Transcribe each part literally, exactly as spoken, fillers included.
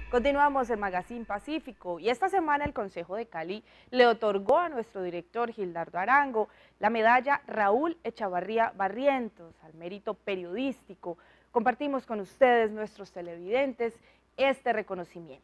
Continuamos en Magazine Pacífico y esta semana el Consejo de Cali le otorgó a nuestro director Gildardo Arango la medalla Raúl Echavarría Barrientos al mérito periodístico. Compartimos con ustedes, nuestros televidentes, este reconocimiento.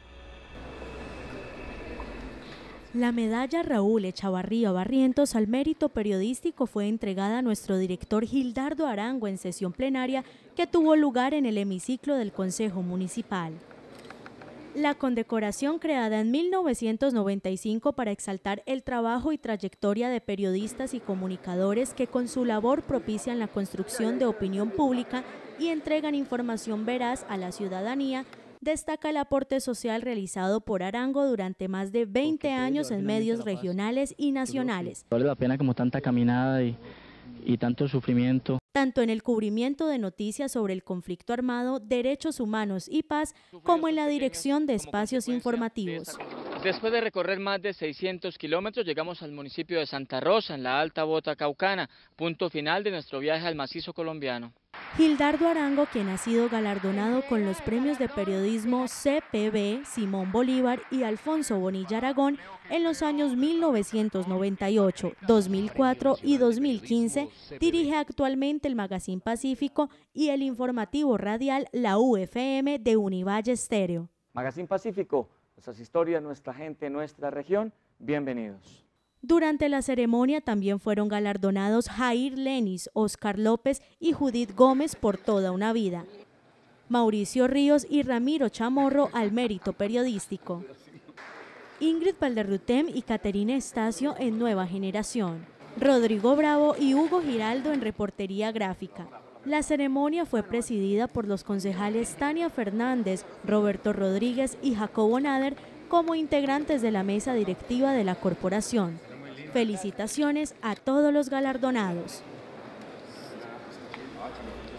La medalla Raúl Echavarría Barrientos al mérito periodístico fue entregada a nuestro director Gildardo Arango en sesión plenaria que tuvo lugar en el hemiciclo del Consejo Municipal. La condecoración, creada en mil novecientos noventa y cinco para exaltar el trabajo y trayectoria de periodistas y comunicadores que con su labor propician la construcción de opinión pública y entregan información veraz a la ciudadanía, destaca el aporte social realizado por Arango durante más de veinte años en medios regionales y nacionales. Vale la pena como tanta caminada y, y tanto sufrimiento. Tanto en el cubrimiento de noticias sobre el conflicto armado, derechos humanos y paz, como en la dirección de espacios informativos. Después de recorrer más de seiscientos kilómetros, llegamos al municipio de Santa Rosa, en la Alta Bota Caucana, punto final de nuestro viaje al macizo colombiano. Gildardo Arango, quien ha sido galardonado con los premios de periodismo C P B, Simón Bolívar y Alfonso Bonilla Aragón en los años mil novecientos noventa y ocho, dos mil cuatro y dos mil quince, dirige actualmente el Magazine Pacífico y el informativo radial La U F M de Univalle Estéreo. Magazine Pacífico, nuestras historias, nuestra gente, nuestra región, bienvenidos. Durante la ceremonia también fueron galardonados Jair Lenis, Oscar López y Judith Gómez por toda una vida, Mauricio Ríos y Ramiro Chamorro al mérito periodístico, Ingrid Valderrutem y Caterina Estacio en Nueva Generación, Rodrigo Bravo y Hugo Giraldo en reportería gráfica. La ceremonia fue presidida por los concejales Tania Fernández, Roberto Rodríguez y Jacobo Nader como integrantes de la mesa directiva de la corporación. Felicitaciones a todos los galardonados.